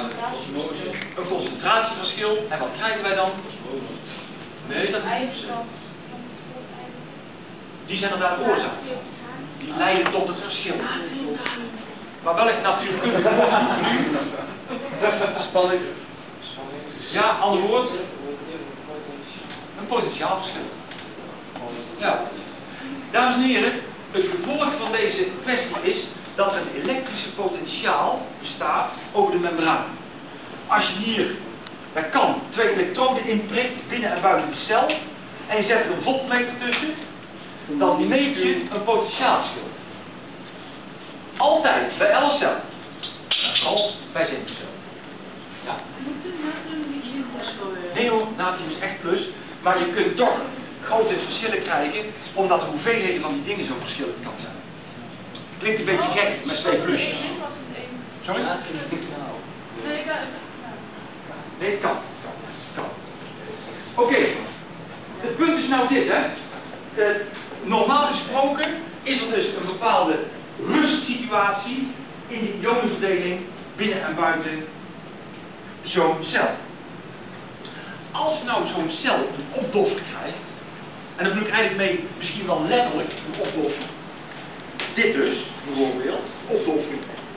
Een concentratieverschil. En wat krijgen wij dan? Nee, dat is niet zo. Die zijn er daar de oorzaak. Die leiden tot het verschil. Maar welk natuurkundige woord nu? Spanning. Ja, ander woord. Een potentiaalverschil. Ja. Dames en heren, het gevolg van deze kwestie is dat er een elektrische potentiaal bestaat over de membraan. Als je hier, dat kan, 2 elektroden inprikt binnen en buiten de cel en je zet er een voltmeter tussen, dan meet je een potentiaalverschil. Altijd, bij alle cel. Als bij zenuwcel. Ja. Nee hoor, natrium is echt plus, maar je kunt toch grote verschillen krijgen, omdat de hoeveelheden van die dingen zo verschillend kan zijn. Klinkt een beetje gek met 2 plusjes. Sorry? Nee, het kan. Oké. Het punt is nou dit, hè. Normaal gesproken is er dus een bepaalde rustsituatie in de ionenverdeling binnen en buiten zo'n cel. Als nou zo'n cel een opdoffer krijgt, en dan bedoel ik eigenlijk mee misschien wel letterlijk een opdoffer, dit dus, bijvoorbeeld, opdoffering,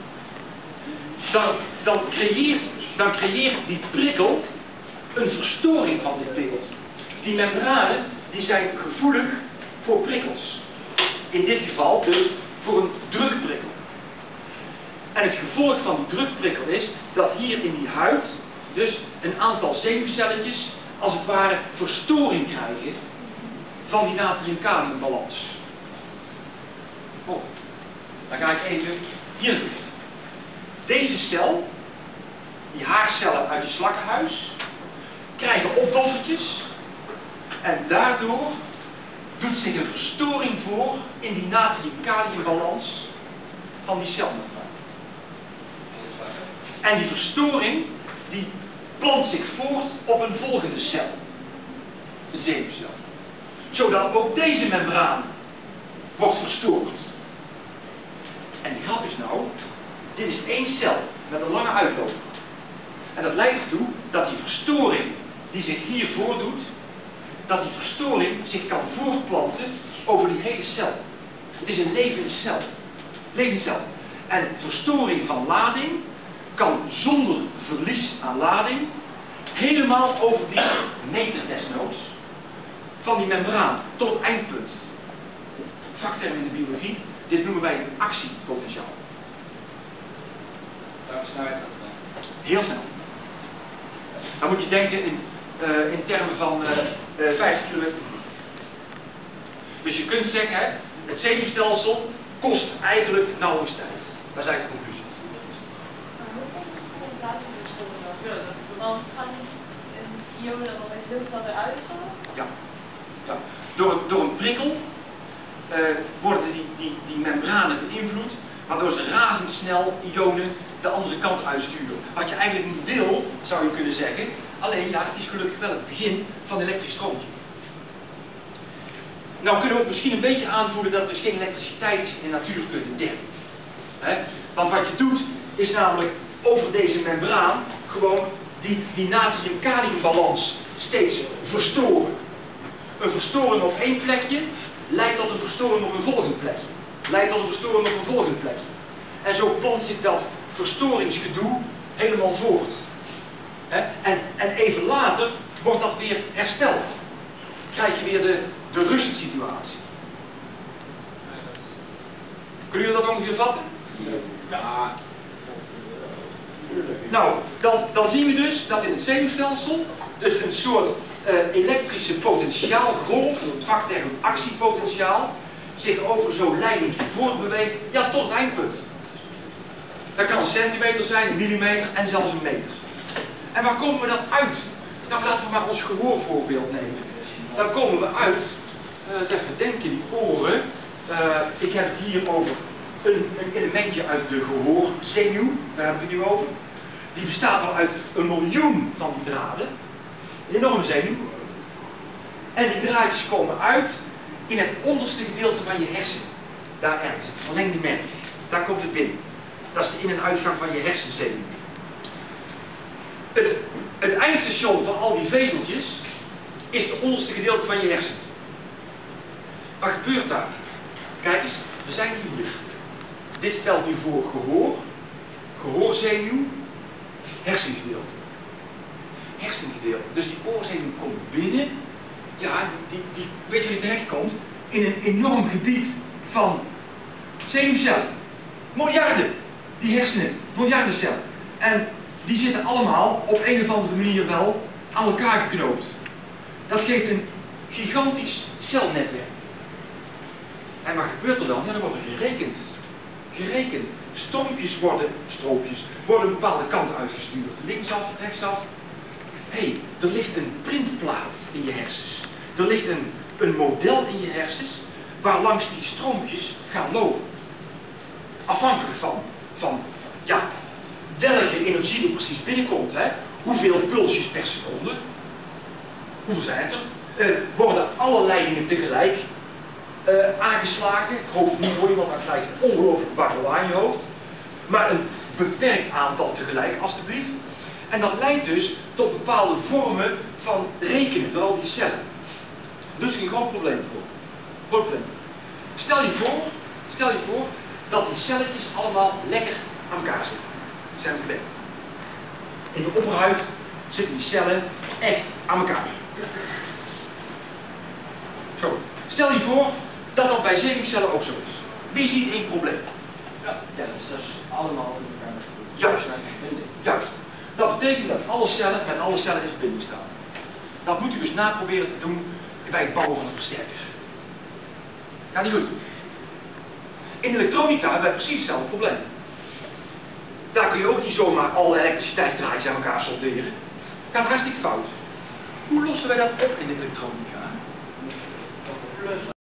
dan creëert die prikkel een verstoring van dit beeld. Die membranen die zijn gevoelig voor prikkels. In dit geval dus voor een drukprikkel. En het gevolg van die drukprikkel is dat hier in die huid dus een aantal zenuwcelletjes als het ware verstoring krijgen van die natrium-kaliumbalans. Oh, dan ga ik even hier naartoe. Deze cel, die haarcellen uit je slakkenhuis, krijgen opdoffertjes en daardoor doet zich een verstoring voor in die natrium-kaliumbalans van die celmembraan. En die verstoring die plant zich voort op een volgende cel, de zenuwcel, zodat ook deze membraan wordt verstoord. En de grap is nou, dit is één cel met een lange uitloop. En dat leidt ertoe dat die verstoring die zich hier voordoet, dat die verstoring zich kan voortplanten over die hele cel. Het is een levende cel. Levende cel. En verstoring van lading kan zonder verlies aan lading helemaal over die meter desnoods van die membraan tot het eindpunt. Vakterm in de biologie, dit noemen wij een actiepotentiaal. Heel snel. Dan moet je denken in termen van 50 km. Dus je kunt zeggen, hè, het zenuwstelsel kost eigenlijk nauwelijks tijd. Dat is eigenlijk de conclusie. Want gaan die ionen dan opeens heel snel eruit gaan? Ja. Ja. Door een prikkel worden die membranen beïnvloed, waardoor ze razendsnel ionen de andere kant uitsturen. Wat je eigenlijk niet wil, zou je kunnen zeggen, alleen ja, het is gelukkig wel het begin van een elektrisch stroompje. Nou kunnen we ook misschien een beetje aanvoelen dat er dus geen elektriciteit is in natuurkunde 3. Want wat je doet, is namelijk over deze membraan gewoon die natrium-kaliumbalans steeds verstoren. Een verstoring op één plekje leidt tot een verstoring op een volgend plekje. Leidt tot een verstoring op een volgend plekje. En zo plant zich dat verstoringsgedoe helemaal voort. En even later wordt dat weer hersteld. Krijg je weer de rustsituatie. Kunnen jullie dat ongeveer vatten? Ja. Nou, dan zien we dus dat in het zenuwstelsel dus een soort elektrische potentiaalgolf, het vakterm actiepotentiaal, zich over zo'n leiding voortbeweegt, ja, tot het eindpunt. Dat kan een centimeter zijn, een millimeter en zelfs een meter. En waar komen we dat uit? Nou, laten we maar ons gehoorvoorbeeld nemen. Dan komen we uit, even denken, die oren. Ik heb het hier over een elementje uit de gehoorzenuw, daar hebben we het nu over. Die bestaat al uit 1 miljoen van die draden. Een enorme zenuw. En die draadjes komen uit in het onderste gedeelte van je hersenen. Daar ergens, verlengde merg. Daar komt het binnen. Dat is de in- en uitgang van je hersenzenuw. Het eindstation van al die vezeltjes is het onderste gedeelte van je hersenen. Wat gebeurt daar? Kijk eens, we zijn hier. Dit stelt nu voor gehoor, gehoorzenuw, hersengedeelte. Hersengedeelte. Dus die oorzenuw komt binnen, ja, die weet je waar die terechtkomt, in een enorm gebied van zenuwcellen. Miljarden, die hersenen, miljarden cellen. En die zitten allemaal op een of andere manier wel aan elkaar geknoopt. Dat geeft een gigantisch celnetwerk. En wat gebeurt er dan? Ja, dan wordt er gerekend. Stroompjes worden een bepaalde kant uitgestuurd. Linksaf, rechtsaf. Hé, er ligt een printplaat in je hersens. Er ligt een model in je hersens waar langs die stroompjes gaan lopen. Afhankelijk van ja, welke energie er precies binnenkomt. Hè? Hoeveel pulsjes per seconde. Hoeveel zijn er? Worden alle leidingen tegelijk aangeslagen. Ik hoop het niet voor je, want dat krijgt een ongelooflijk warrel aan je hoofd. Maar een beperkt aantal tegelijk, alstublieft. En dat leidt dus tot bepaalde vormen van rekenen door al die cellen. Dus geen groot probleem voor. Stel je voor dat die celletjes allemaal lekker aan elkaar zitten. Die zijn gewend. In de opperhuid zitten die cellen echt aan elkaar. Zo. Stel je voor dat dat bij zenuwcellen ook zo is. Wie ziet één probleem? Ja, dat is dus allemaal in elkaar. Juist. Dat betekent dat alle cellen met alle cellen in verbinding staan. Dat moet u dus naproberen te doen bij het bouwen van een versterker. Gaat niet goed. In elektronica hebben wij precies hetzelfde probleem. Daar kun je ook niet zomaar alle elektriciteitsdraadjes aan elkaar solderen. Gaat hartstikke fout. Hoe lossen wij dat op in de elektronica?